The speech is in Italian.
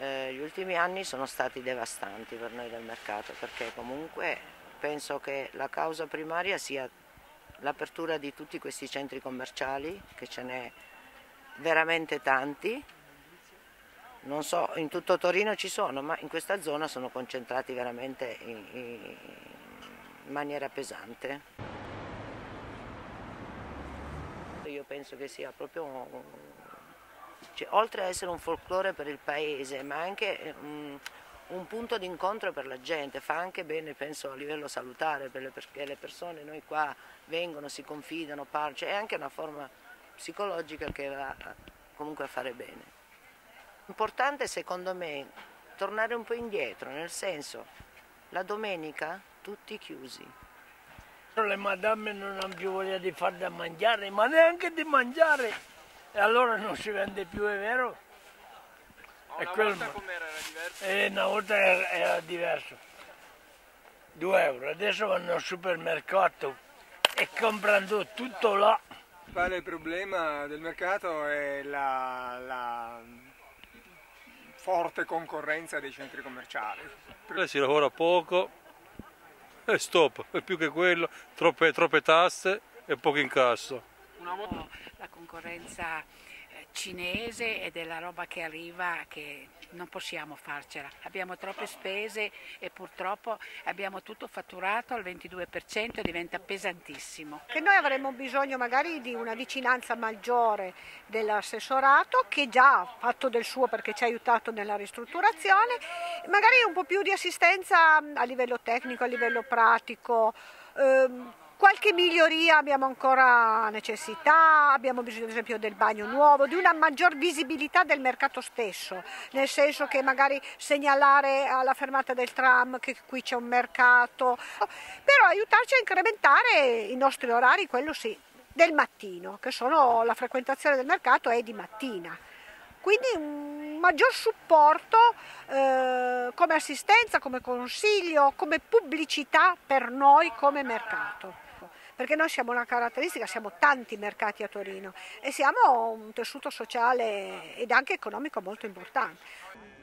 Gli ultimi anni sono stati devastanti per noi del mercato, perché comunque penso che la causa primaria sia l'apertura di tutti questi centri commerciali, che ce n'è veramente tanti. Non so, in tutto Torino ci sono, ma in questa zona sono concentrati veramente in maniera pesante. Io penso che sia proprio, cioè, oltre ad essere un folklore per il paese, ma anche un punto di incontro per la gente, fa anche bene, penso, a livello salutare, perché le persone noi qua vengono, si confidano, parlano, cioè è anche una forma psicologica che va comunque a fare bene. Importante secondo me tornare un po' indietro, nel senso, la domenica tutti chiusi. Le madame non hanno più voglia di far da mangiare, ma neanche di mangiare, e allora non si vende più, è vero? Una volta com'era, era diverso? Una volta era diverso, 2 euro, adesso vanno al supermercato e comprano tutto là. Il principale problema del mercato è la forte concorrenza dei centri commerciali. Si lavora poco e stop, e più che quello, troppe tasse e poco incasso. La concorrenza cinese e della roba che arriva che non possiamo farcela. Abbiamo troppe spese e purtroppo abbiamo tutto fatturato al 22% e diventa pesantissimo. Che noi avremmo bisogno magari di una vicinanza maggiore dell'assessorato, che già ha fatto del suo perché ci ha aiutato nella ristrutturazione, magari un po' più di assistenza a livello tecnico, a livello pratico. Qualche miglioria abbiamo ancora necessità, abbiamo bisogno ad esempio del bagno nuovo, di una maggior visibilità del mercato stesso, nel senso che magari segnalare alla fermata del tram che qui c'è un mercato, però aiutarci a incrementare i nostri orari, quello sì, del mattino, che sono la frequentazione del mercato è di mattina. Quindi un maggior supporto come assistenza, come consiglio, come pubblicità per noi come mercato. Perché noi siamo una caratteristica, siamo tanti mercati a Torino e siamo un tessuto sociale ed anche economico molto importante.